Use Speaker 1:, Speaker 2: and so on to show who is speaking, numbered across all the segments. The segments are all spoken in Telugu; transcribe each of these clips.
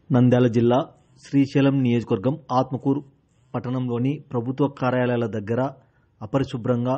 Speaker 1: నంద్యాల జిల్లా శ్రీశైలం నియోజకవర్గం ఆత్మకూరు పట్టణంలోని ప్రభుత్వ కార్యాలయాల దగ్గర అపరిశుభ్రంగా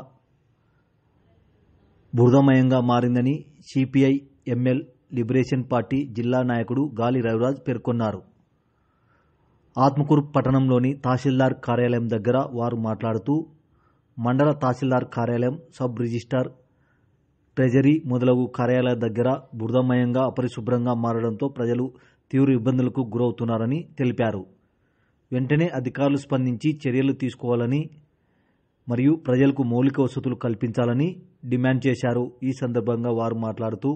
Speaker 1: బురదమయంగా మారిందని సిపిఐ ఎంఎల్ లిబరేషన్ పార్టీ జిల్లా నాయకుడు గాలి రవిరాజ్ పేర్కొన్నారు. ఆత్మకూరు పట్టణంలోని తహసీల్దార్ కార్యాలయం దగ్గర వారు మాట్లాడుతూ మండల తహసీల్దార్ కార్యాలయం, సబ్ రిజిస్టార్, ట్రెజరీ మొదలగు కార్యాలయాల దగ్గర బురదమయంగా అపరిశుభ్రంగా మారడంతో ప్రజలు తీవ్ర ఇబ్బందులకు గురవుతున్నారని తెలిపారు. వెంటనే అధికారులు స్పందించి చర్యలు తీసుకోవాలని మరియు ప్రజలకు మౌలిక వసతులు కల్పించాలని డిమాండ్ చేశారు. ఈ సందర్భంగా వారు మాట్లాడుతూ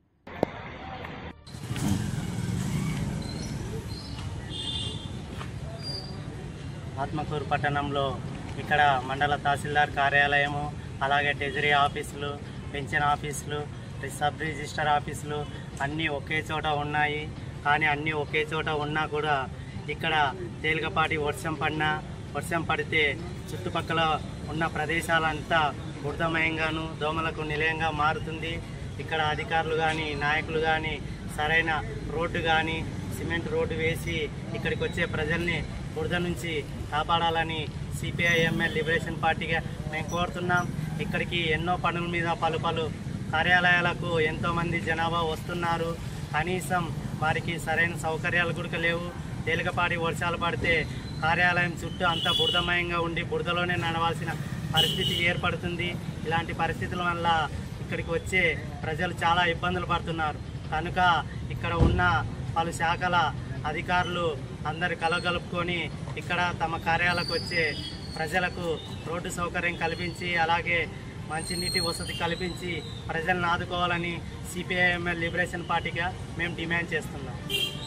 Speaker 2: ఆత్మకూరు పట్టణంలో ఇక్కడ మండల తహసీల్దార్ కార్యాలయము, అలాగే ట్రెజరీ ఆఫీసులు, పెన్షన్ ఆఫీసులు, సబ్ రిజిస్టర్ ఆఫీసులు అన్నీ ఒకే చోట ఉన్నాయి. కానీ అన్నీ ఒకే చోట ఉన్నా కూడా ఇక్కడ తేలికపాటి వర్షం పడితే చుట్టుపక్కల ఉన్న ప్రదేశాలంతా బురదమయంగాను దోమలకు నిలయంగా మారుతుంది. ఇక్కడ అధికారులు కానీ నాయకులు కానీ సరైన రోడ్డు కానీ సిమెంట్ రోడ్డు వేసి ఇక్కడికి వచ్చే ప్రజల్ని బురద నుంచి కాపాడాలని సిపిఐ ఎంఎల్ లిబరేషన్ పార్టీగా మేము కోరుతున్నాం. ఇక్కడికి ఎన్నో పనుల మీద పలు కార్యాలయాలకు ఎంతోమంది జనాభా వస్తున్నారు. కనీసం వారికి సరైన సౌకర్యాలు కూడా లేవు. తేలికపాటి వర్షాలు పడితే కార్యాలయం చుట్టూ అంతా బురదమయంగా ఉండి బురదలోనే నడవాల్సిన పరిస్థితి ఏర్పడుతుంది. ఇలాంటి పరిస్థితుల వల్ల ఇక్కడికి వచ్చే ప్రజలు చాలా ఇబ్బందులు పడుతున్నారు. కనుక ఇక్కడ ఉన్న పలు శాఖల అధికారులు అందరు కలగలుపుకొని ఇక్కడ తమ కార్యాలకు వచ్చే ప్రజలకు రోడ్డు సౌకర్యం కల్పించి అలాగే మంచినీటి వసతి కల్పించి ప్రజలను ఆదుకోవాలని సిపిఐ ఎంఎల్ లిబరేషన్ పార్టీగా మేము డిమాండ్ చేస్తున్నాం.